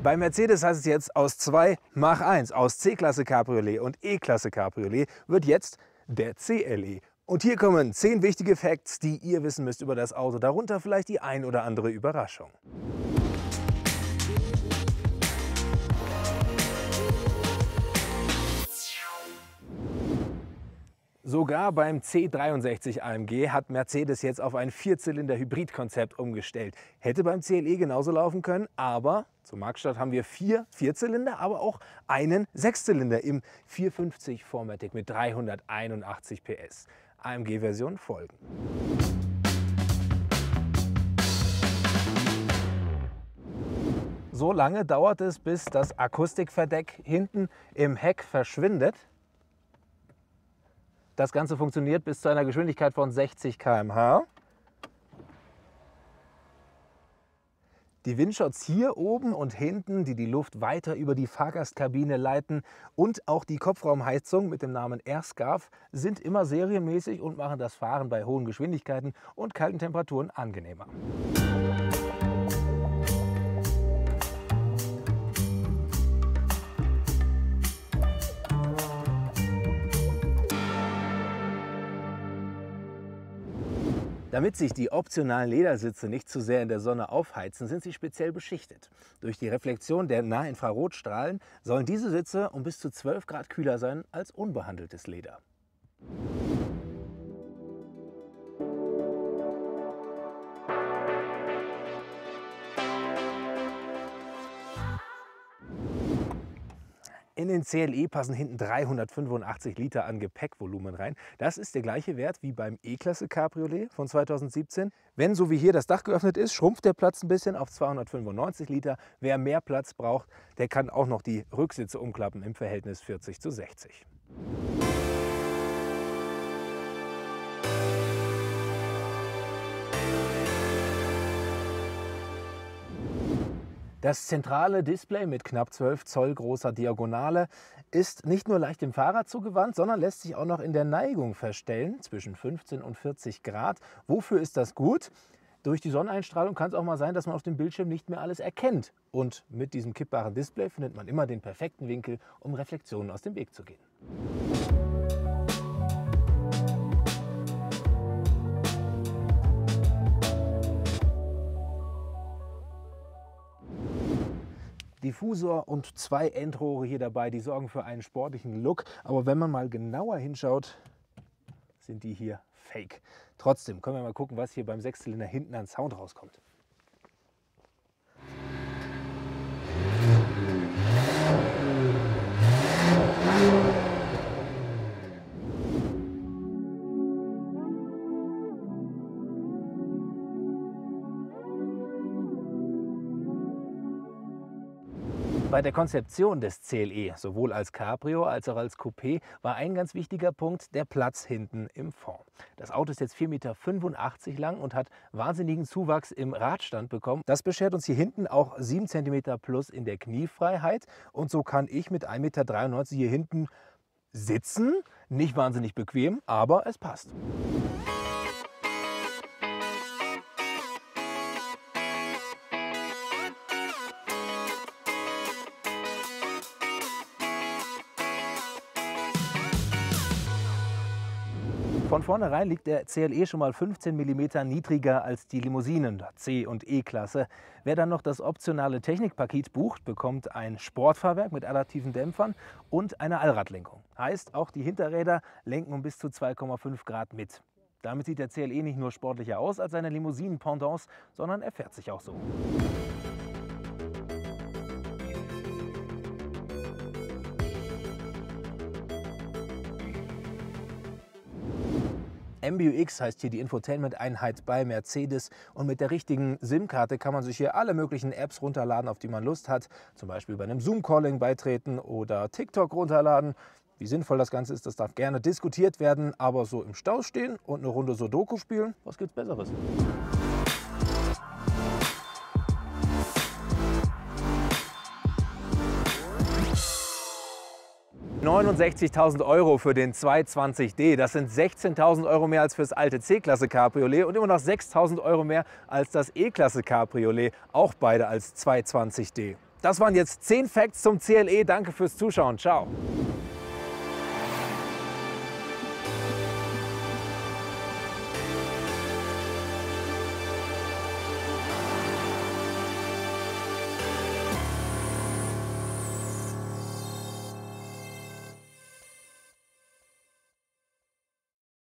Bei Mercedes heißt es jetzt, aus 2 mach 1. Aus C-Klasse Cabriolet und E-Klasse Cabriolet wird jetzt der CLE. Und hier kommen 10 wichtige Facts, die ihr wissen müsst über das Auto. Darunter vielleicht die ein oder andere Überraschung. Sogar beim C63 AMG hat Mercedes jetzt auf ein Vierzylinder-Hybrid-Konzept umgestellt. Hätte beim CLE genauso laufen können, aber zum Marktstart haben wir 4 Vierzylinder, aber auch einen Sechszylinder im 450 4MATIC mit 381 PS. AMG-Version folgen. So lange dauert es, bis das Akustikverdeck hinten im Heck verschwindet. Das Ganze funktioniert bis zu einer Geschwindigkeit von 60 km/h. Die Windshots hier oben und hinten, die die Luft weiter über die Fahrgastkabine leiten, und auch die Kopfraumheizung mit dem Namen AirScarf sind immer serienmäßig und machen das Fahren bei hohen Geschwindigkeiten und kalten Temperaturen angenehmer. Damit sich die optionalen Ledersitze nicht zu sehr in der Sonne aufheizen, sind sie speziell beschichtet. Durch die Reflexion der Nahinfrarotstrahlen sollen diese Sitze um bis zu 12 Grad kühler sein als unbehandeltes Leder. In den CLE passen hinten 385 Liter an Gepäckvolumen rein. Das ist der gleiche Wert wie beim E-Klasse Cabriolet von 2017. Wenn so wie hier das Dach geöffnet ist, schrumpft der Platz ein bisschen auf 295 Liter. Wer mehr Platz braucht, der kann auch noch die Rücksitze umklappen im Verhältnis 40:60. Das zentrale Display mit knapp 12 Zoll großer Diagonale ist nicht nur leicht dem Fahrer zugewandt, sondern lässt sich auch noch in der Neigung verstellen, zwischen 15 und 40 Grad. Wofür ist das gut? Durch die Sonneneinstrahlung kann es auch mal sein, dass man auf dem Bildschirm nicht mehr alles erkennt. Und mit diesem kippbaren Display findet man immer den perfekten Winkel, um Reflexionen aus dem Weg zu gehen. Diffusor und 2 Endrohre hier dabei, die sorgen für einen sportlichen Look. Aber wenn man mal genauer hinschaut, sind die hier fake. Trotzdem können wir mal gucken, was hier beim Sechszylinder hinten an Sound rauskommt. Bei der Konzeption des CLE, sowohl als Cabrio als auch als Coupé, war ein ganz wichtiger Punkt der Platz hinten im Fond. Das Auto ist jetzt 4,85 Meter lang und hat wahnsinnigen Zuwachs im Radstand bekommen. Das beschert uns hier hinten auch 7 cm plus in der Kniefreiheit. Und so kann ich mit 1,93 Meter hier hinten sitzen. Nicht wahnsinnig bequem, aber es passt. Von vornherein liegt der CLE schon mal 15 mm niedriger als die Limousinen der C- und E-Klasse. Wer dann noch das optionale Technikpaket bucht, bekommt ein Sportfahrwerk mit adaptiven Dämpfern und eine Allradlenkung. Heißt, auch die Hinterräder lenken um bis zu 2,5 Grad mit. Damit sieht der CLE nicht nur sportlicher aus als seine Limousinen-Pendants, sondern er fährt sich auch so. MBUX heißt hier die Infotainment-Einheit bei Mercedes, und mit der richtigen SIM-Karte kann man sich hier alle möglichen Apps runterladen, auf die man Lust hat. Zum Beispiel bei einem Zoom-Calling beitreten oder TikTok runterladen. Wie sinnvoll das Ganze ist, das darf gerne diskutiert werden, aber so im Stau stehen und eine Runde Sudoku spielen, was gibt's Besseres? 69.000 € für den 220d. Das sind 16.000 € mehr als fürs alte C-Klasse Cabriolet und immer noch 6.000 € mehr als das E-Klasse Cabriolet, auch beide als 220d. das waren jetzt 10 Facts zum CLE. Danke fürs Zuschauen. Ciao.